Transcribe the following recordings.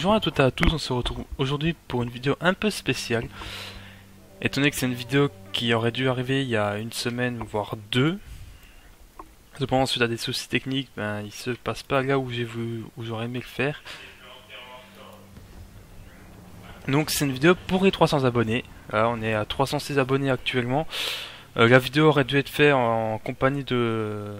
Bonjour à toutes et à tous, on se retrouve aujourd'hui pour une vidéo un peu spéciale. Étant donné que c'est une vidéo qui aurait dû arriver il y a une semaine, voire deux. Cependant, suite à des soucis techniques, il se passe pas là où j'aurais aimé le faire. Donc c'est une vidéo pour les 300 abonnés. Là, on est à 306 abonnés actuellement. La vidéo aurait dû être faite en compagnie de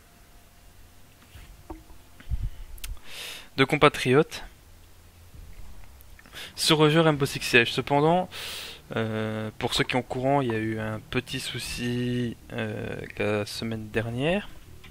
compatriotes sur le jeu Rainbow Six Siege. Cependant, pour ceux qui sont au courant, il y a eu un petit souci la semaine dernière.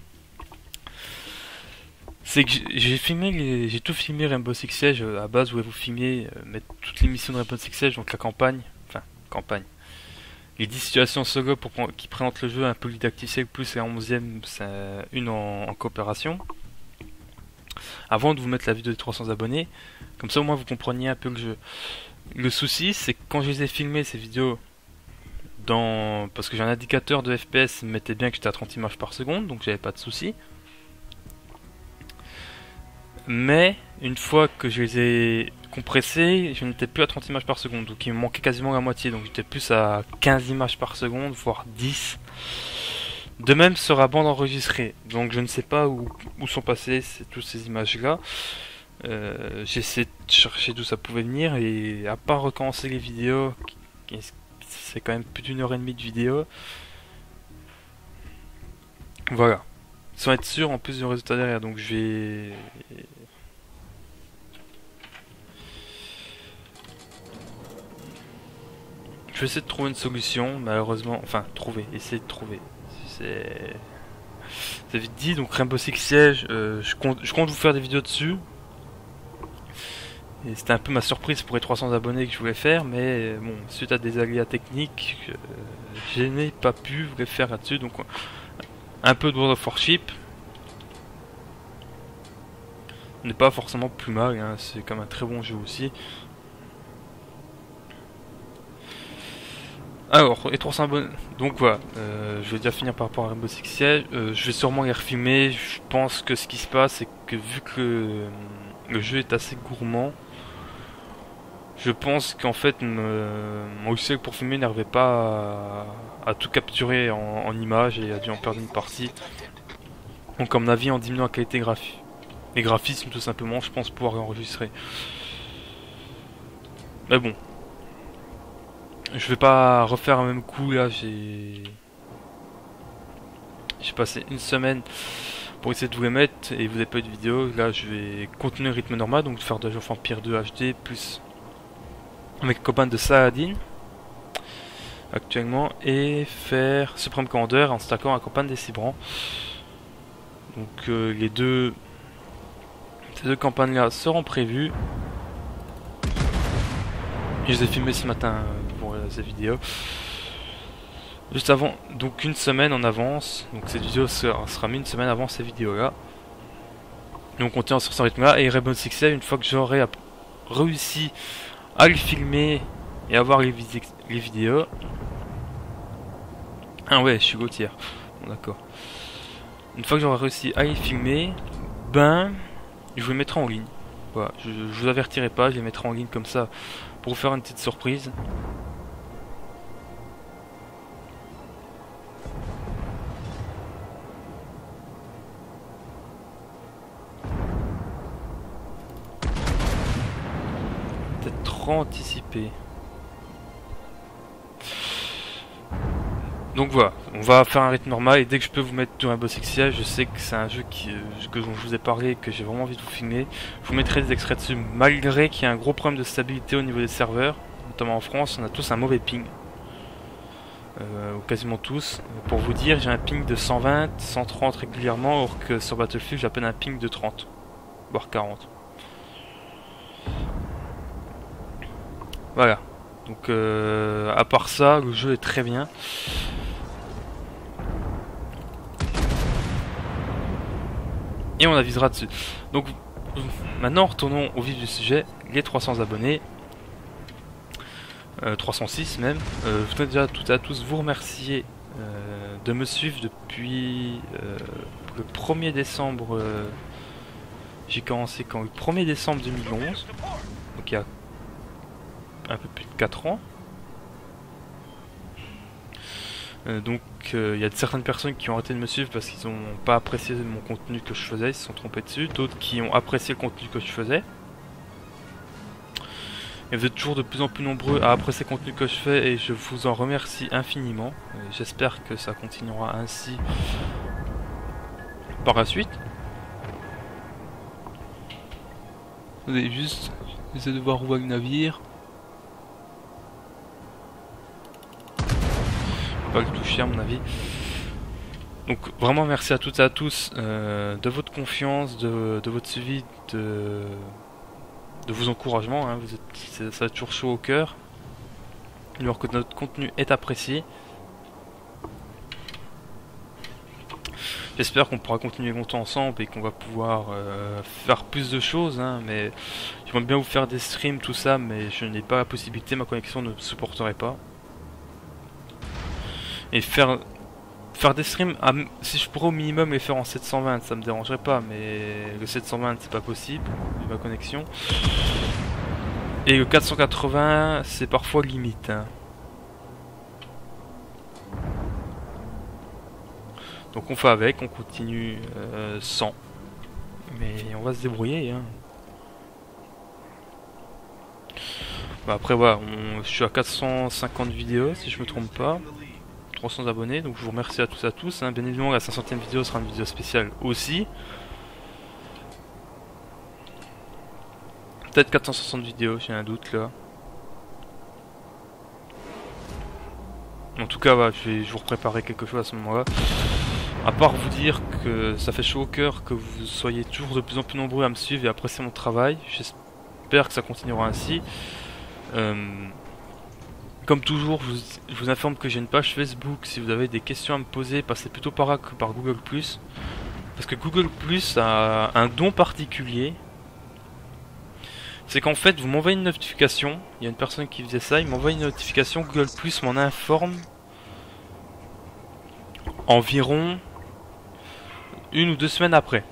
C'est que j'ai tout filmé Rainbow Six Siege. À base, je voulais vous filmer, mettre toutes les missions de Rainbow Six Siege, donc la campagne, les 10 situations solo qui présentent le jeu, un peu le didacticiel, plus la 11ème, une en coopération. Avant de vous mettre la vidéo des 300 abonnés, comme ça au moins vous compreniez un peu le jeu. Le souci, c'est que quand je les ai filmés ces vidéos, parce que j'ai un indicateur de FPS, il me mettait bien que j'étais à 30 images par seconde, donc j'avais pas de souci. Mais une fois que je les ai compressés, je n'étais plus à 30 images par seconde, donc il me manquait quasiment la moitié, donc j'étais plus à 15 images par seconde, voire 10. De même sur la bande enregistrée, donc je ne sais pas où sont passées toutes ces images-là. J'ai essayé de chercher d'où ça pouvait venir, et à part recommencer les vidéos, c'est quand même plus d'une heure et demie de vidéo. Voilà. Sans être sûr en plus du résultat derrière, donc je vais essayer de trouver une solution, malheureusement, essayer de trouver. C'est vite dit, donc Rainbow Six Siege, je compte vous faire des vidéos dessus. Et c'était un peu ma surprise pour les 300 abonnés que je voulais faire, mais bon, suite à des aléas techniques, je n'ai pas pu les faire là-dessus, donc un peu de World of Warship. N'est pas forcément plus mal, hein, c'est comme un très bon jeu aussi. Alors, les 300 abonnés, donc voilà, je vais déjà finir par rapport à Rainbow Six Siege. Je vais sûrement les refilmer. Je pense que ce qui se passe, c'est que vu que le jeu est assez gourmand, je pense qu'en fait mon logiciel pour filmer n'arrivait pas à tout capturer en images et a dû en perdre une partie. Donc à mon avis, en diminuant la qualité graphique, les graphismes tout simplement, je pense pouvoir enregistrer. Mais bon, je vais pas refaire un même coup là. J'ai passé une semaine pour essayer de vous les mettre et vous n'avez pas eu de vidéo. Là je vais continuer le rythme normal, donc faire de Age of Empires 2 HD plus avec les copains de Saladin actuellement, et faire Supreme Commander en stackant la campagne des Cibran. Donc ces deux campagnes là seront prévues. Je les ai filmées ce matin pour ces vidéos. Juste avant, donc une semaine en avance. Donc cette vidéo sera mise une semaine avant ces vidéos là. Donc on tient sur ce rythme là. Et Rainbow Six Siege, une fois que j'aurai réussi à le filmer et avoir les vidéos. Ah ouais, je suis Gauthier. Bon, d'accord. Une fois que j'aurai réussi à les filmer, je vous les mettrai en ligne. Voilà, je vous avertirai pas, je les mettrai en ligne comme ça pour vous faire une petite surprise. Peut-être trop anticipé. Donc voilà, on va faire un rythme normal, et dès que je peux vous mettre du Rainbow Six Siege, je sais que c'est un jeu dont je vous ai parlé, que j'ai vraiment envie de vous filmer. Je vous mettrai des extraits dessus, malgré qu'il y a un gros problème de stabilité au niveau des serveurs, notamment en France. On a tous un mauvais ping, ou quasiment tous. Pour vous dire, j'ai un ping de 120, 130 régulièrement, alors que sur Battlefield j'ai à peine un ping de 30, voire 40. Voilà, donc à part ça, le jeu est très bien. Et on avisera dessus. Donc maintenant retournons au vif du sujet, les 300 abonnés. 306 même. Je voudrais déjà toutes et à tous vous remercier de me suivre depuis le 1er décembre. J'ai commencé quand le 1er décembre 2011, donc il y a un peu plus de 4 ans. Donc il y a certaines personnes qui ont arrêté de me suivre parce qu'ils n'ont pas apprécié mon contenu que je faisais, ils se sont trompés dessus. D'autres qui ont apprécié le contenu que je faisais. Et vous êtes toujours de plus en plus nombreux à apprécier le contenu que je fais et je vous en remercie infiniment. J'espère que ça continuera ainsi par la suite. Vous allez juste essayer de voir où va le navire. Pas le toucher à mon avis. Donc vraiment merci à toutes et à tous de votre confiance, de votre suivi, de vos encouragements. Hein. Ça va toujours chaud au cœur. Alors que notre contenu est apprécié. J'espère qu'on pourra continuer longtemps ensemble et qu'on va pouvoir faire plus de choses. Hein, mais j'aimerais bien vous faire des streams, tout ça, mais je n'ai pas la possibilité, ma connexion ne supporterait pas. Et faire des streams, si je pourrais au minimum les faire en 720, ça me dérangerait pas, mais le 720 c'est pas possible, vu ma connexion. Et le 480 c'est parfois limite. Hein. Donc on fait avec, on continue sans. Mais on va se débrouiller. Hein. Bah après voilà, je suis à 450 vidéos si je me trompe pas. 300 abonnés, donc je vous remercie à tous. Hein. Bien évidemment la 500e vidéo sera une vidéo spéciale aussi. Peut-être 460 vidéos, j'ai un doute là. En tout cas, voilà, je vais vous préparer quelque chose à ce moment-là. À part vous dire que ça fait chaud au cœur que vous soyez toujours de plus en plus nombreux à me suivre et à apprécier mon travail. J'espère que ça continuera ainsi. Comme toujours, je vous informe que j'ai une page Facebook. Si vous avez des questions à me poser, passez plutôt par là que par Google+. Parce que Google+, a un don particulier. C'est qu'en fait, vous m'envoyez une notification. Il y a une personne qui faisait ça. Il m'envoie une notification. Google+, m'en informe environ 1 ou 2 semaines après.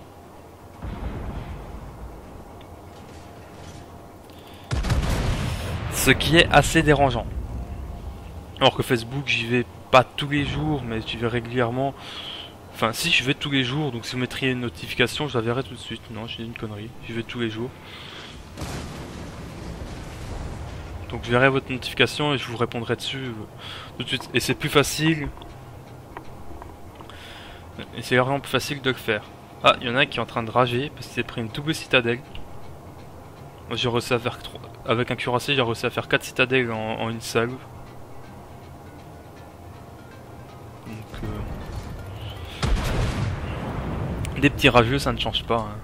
Ce qui est assez dérangeant. Alors que Facebook, j'y vais pas tous les jours, mais j'y vais régulièrement. Enfin, si, je vais tous les jours, donc si vous mettriez une notification, je la verrai tout de suite. Non, j'ai dit une connerie, j'y vais tous les jours. Donc je verrai votre notification et je vous répondrai dessus tout de suite. Et c'est plus facile. Et c'est vraiment plus facile de le faire. Ah, il y en a un qui est en train de rager parce qu'il s'est pris une double citadelle. Moi j'ai réussi à faire 3. Avec un cuirassé, j'ai réussi à faire 4 citadelles en une salve. Des petits rageux, ça ne change pas. Hein.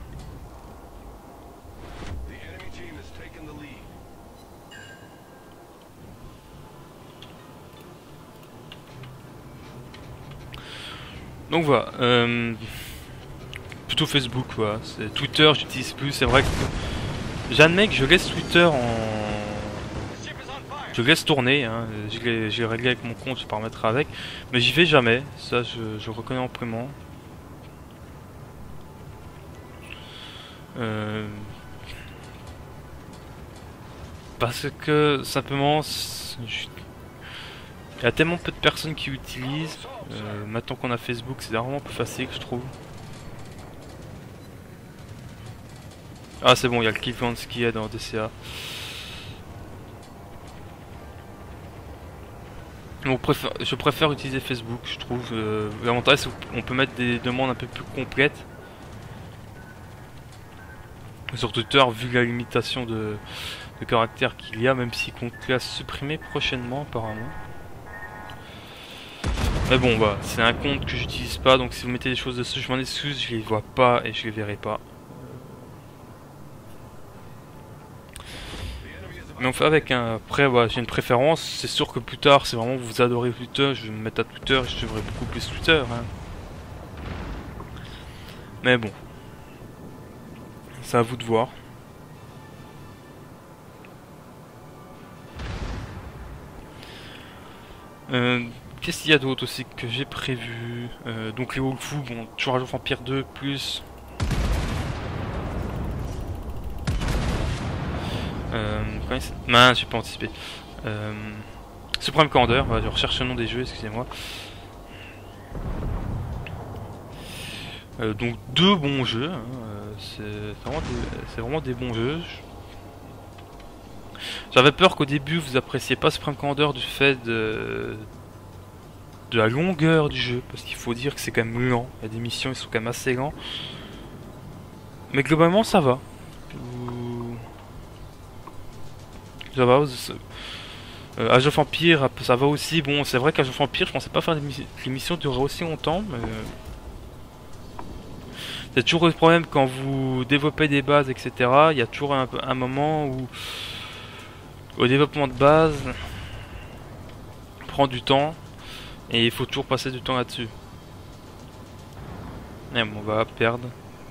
Donc voilà. Plutôt Facebook, quoi. Twitter, j'utilise plus. C'est vrai que j'admets que je laisse Twitter en. Je laisse tourner. Hein. J'ai réglé avec mon compte, je paramètres avec. Mais j'y vais jamais. Ça, je reconnais amplement. Parce que simplement il y a tellement peu de personnes qui utilisent. Maintenant qu'on a Facebook, c'est vraiment plus facile, je trouve. Ah c'est bon, il y a le Killfans qui est dans DCA. Donc, je préfère utiliser Facebook, je trouve. L'avantage c'est qu'on peut mettre des demandes un peu plus complètes. Sur Twitter, vu la limitation de caractères qu'il y a, même s'il compte la supprimer prochainement apparemment. Mais bon, bah, c'est un compte que j'utilise pas, donc si vous mettez des choses dessus, je m'en excuse, je les vois pas et je les verrai pas. Mais on fait avec un. Après, voilà, j'ai une préférence. C'est sûr que plus tard, si vraiment vous adorez Twitter, je vais me mettre à Twitter et je suivrai beaucoup plus Twitter. Hein. Mais bon. C'est à vous de voir. Qu'est-ce qu'il y a d'autre aussi que j'ai prévu? Donc les Wolfou, bon, toujours à jour Vampire 2 plus. Mince, j'ai pas anticipé. Supreme Commander, je recherche le nom des jeux, excusez-moi. Donc deux bons jeux, hein, c'est vraiment des bons jeux. J'avais peur qu'au début vous appréciez pas Supreme Commander du fait de la longueur du jeu, parce qu'il faut dire que c'est quand même lent. Il y a des missions qui sont quand même assez lents. Mais globalement ça va. Ça va. Age of Empire, ça va aussi. Bon, c'est vrai qu'Age of Empire, je pensais pas faire des missions durer aussi longtemps, mais c'est toujours le problème quand vous développez des bases, etc. Il y a toujours un moment où au développement de base prend du temps et il faut toujours passer du temps là-dessus. Et bon, on va perdre.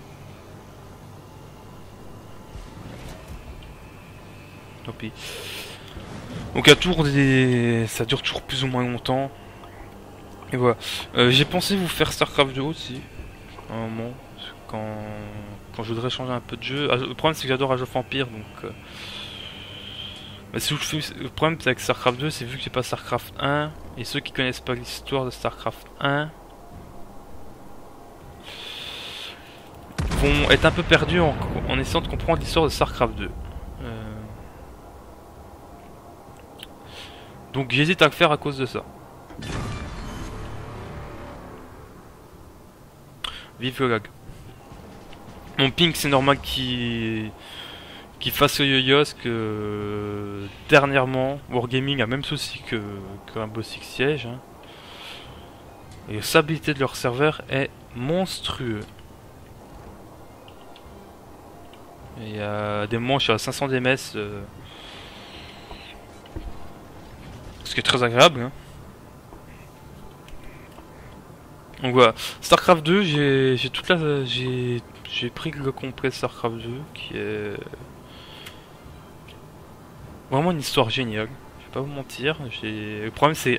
Tant pis. Donc à tour ça dure toujours plus ou moins longtemps. Et voilà. J'ai pensé vous faire StarCraft 2 aussi. À un moment. Quand je voudrais changer un peu de jeu. Le problème c'est que j'adore Age of Empire donc. Mais si je fais, le problème avec StarCraft 2 c'est vu que j'ai pas StarCraft 1. Et ceux qui connaissent pas l'histoire de StarCraft 1 vont être un peu perdus en essayant de comprendre l'histoire de StarCraft 2. Donc j'hésite à le faire à cause de ça. Vive le lag. Mon ping c'est normal qu'il fasse le yo-yos que dernièrement Wargaming a même souci que Rainbow Six Siege. Hein. Et la stabilité de leur serveur est monstrueux. Et il y a des moments je suis à 500 DMS. Ce qui est très agréable. Hein. Donc voilà, StarCraft 2, j'ai pris le complet de StarCraft 2 qui est vraiment une histoire géniale. Je vais pas vous mentir. Le problème c'est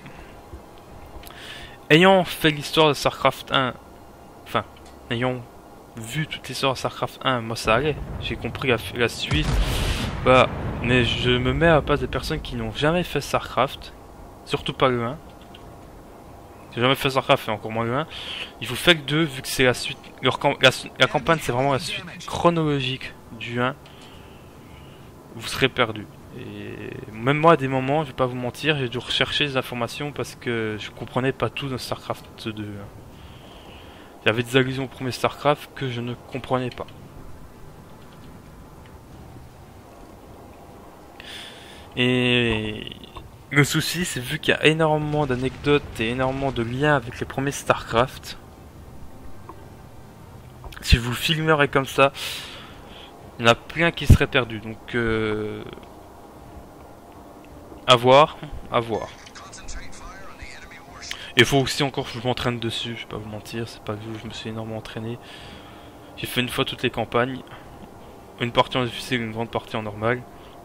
ayant fait l'histoire de StarCraft 1, enfin ayant vu toute l'histoire de StarCraft 1, moi ça allait. J'ai compris la suite. Voilà, mais je me mets à la place des personnes qui n'ont jamais fait StarCraft. Surtout pas le 1. J'ai jamais fait StarCraft et encore moins le 1. Il faut faire le 2 vu que c'est la suite. La campagne c'est vraiment la suite chronologique du 1. Vous serez perdu. Et même moi à des moments, je vais pas vous mentir, j'ai dû rechercher des informations parce que je comprenais pas tout dans StarCraft 2. Il y avait des allusions au premier StarCraft que je ne comprenais pas. Et le souci, c'est vu qu'il y a énormément d'anecdotes et énormément de liens avec les premiers StarCraft. Si vous filmerez comme ça, il y en a plein qui seraient perdus. Donc, à voir, à voir. Et il faut aussi encore que je m'entraîne dessus, je vais pas vous mentir, c'est pas que je me suis énormément entraîné. J'ai fait une fois toutes les campagnes. Une partie en difficile, une grande partie en normal.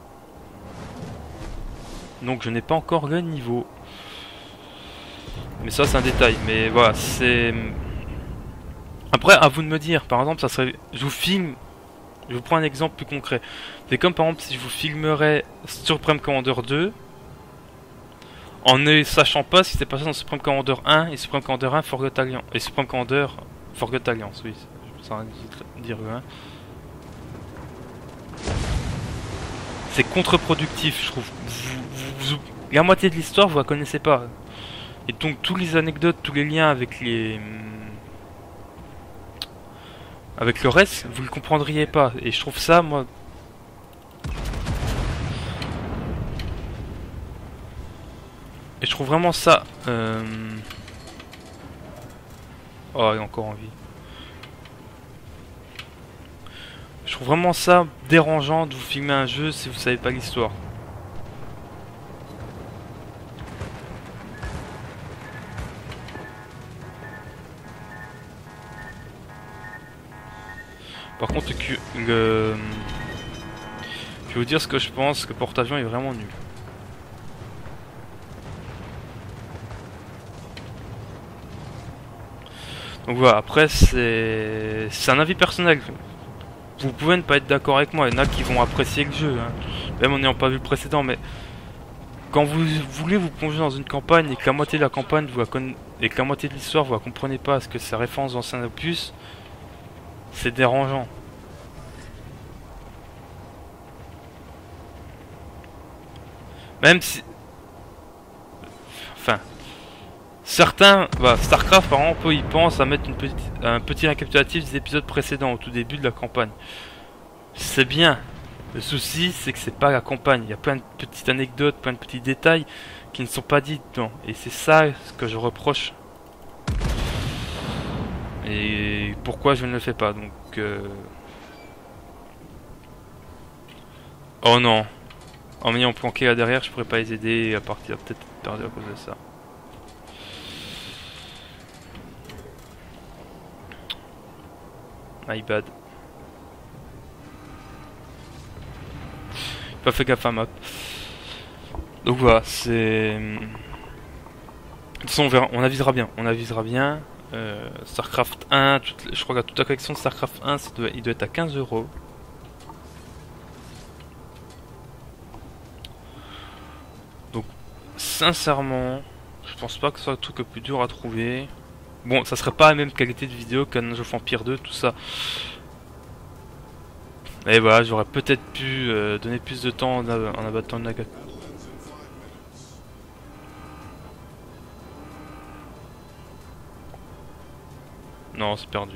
Donc je n'ai pas encore le niveau. Mais ça c'est un détail. Mais voilà, c'est... Après, à vous de me dire. Par exemple, ça serait... Je vous filme... Je vous prends un exemple plus concret. C'est comme par exemple si je vous filmerais Supreme Commander 2 en ne sachant pas ce qui s'est passé dans Supreme Commander 1 et Supreme Commander 1 Forgotten Alliance. Et Supreme Commander Forgotten Alliance, oui. Ça veut dire le 1. C'est contre-productif, je trouve. La moitié de l'histoire, vous la connaissez pas. Et donc, tous les anecdotes, tous les liens avec les... avec le reste, vous le comprendriez pas. Et je trouve ça, moi... Et je trouve vraiment ça... Oh, il a encore envie. Je trouve vraiment ça dérangeant de vous filmer un jeu si vous savez pas l'histoire. Par contre, je vais vous dire ce que je pense, que le porte-avions est vraiment nul. Donc voilà, après c'est un avis personnel. Vous pouvez ne pas être d'accord avec moi, il y en a qui vont apprécier le jeu. Hein. même en n'ayant pas vu le précédent, mais quand vous voulez vous plonger dans une campagne et que la moitié de la campagne et que la moitié de l'histoire vous la comprenez pas, parce que ça référence d'anciens opus, c'est dérangeant. Même si, enfin, certains, bah, Starcraft par exemple, ils pensent à mettre un petit récapitulatif des épisodes précédents au tout début de la campagne. C'est bien. Le souci, c'est que c'est pas la campagne. Il y a plein de petites anecdotes, plein de petits détails qui ne sont pas dits dedans. Et c'est ça ce que je reproche. Et pourquoi je ne le fais pas. Donc, oh non. En m'ayant planqué là derrière, je pourrais pas les aider et à partir peut-être perdu à cause de ça. My bad. Pas fait gaffe à map. Donc voilà, c'est... De toute façon, on verra, on avisera bien. On avisera bien. Starcraft 1, je crois que toute la collection de Starcraft 1, il doit être à 15 €. Donc, sincèrement, je pense pas que ce soit le truc le plus dur à trouver. Bon, ça serait pas la même qualité de vidéo qu'un Age of Empires 2, tout ça. Et voilà, j'aurais peut-être pu donner plus de temps en abattant le Naga. Non, c'est perdu.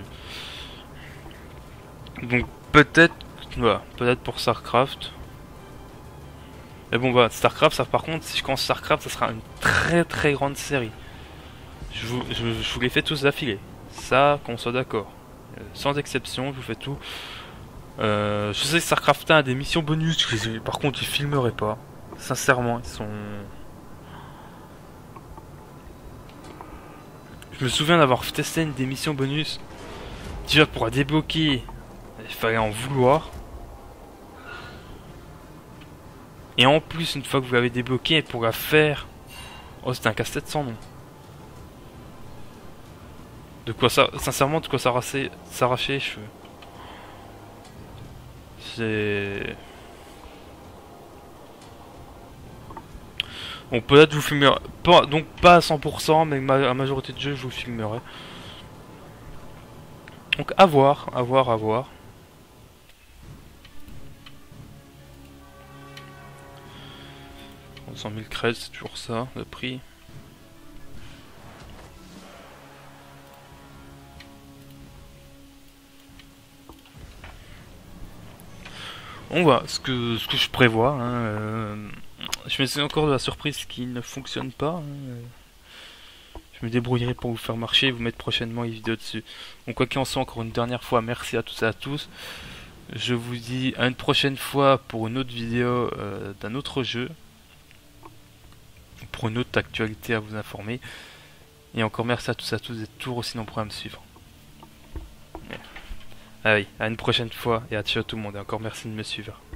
Donc peut-être, voilà, peut-être pour Starcraft. Mais bon, bah, Starcraft, ça par contre, si je commence Starcraft, ça sera une très très grande série. Je vous les fais tous d'affilée. Ça, qu'on soit d'accord. Sans exception, je vous fais tout. Je sais que Starcraft 1 a des missions bonus, par contre, ils filmeraient pas. Sincèrement, ils sont... Je me souviens d'avoir testé des missions bonus. Déjà, pour la débloquer, il fallait en vouloir. Et en plus, une fois que vous l'avez débloqué, pour la faire... Oh, c'était un casse-tête sans nom. De quoi ça... Sincèrement, de quoi s'arracher les cheveux. C'est... Bon, peut-être je vous filmerai... Pas, donc pas à 100%, mais la majorité de jeux, je vous filmerai. Donc à voir, à voir, à voir. « 100 000 creds, c'est toujours ça, le prix. » On voit ce que je prévois. Hein, je me souviens encore de la surprise qui ne fonctionne pas. Hein, je me débrouillerai pour vous faire marcher et vous mettre prochainement une vidéo dessus. Donc quoi qu'il en soit, encore une dernière fois, merci à tous et à tous. Je vous dis à une prochaine fois pour une autre vidéo d'un autre jeu. Pour une autre actualité à vous informer. Et encore merci à tous et à tous d'être toujours aussi nombreux à me suivre. Allez, à une prochaine fois et à ciao tout le monde. Et encore merci de me suivre.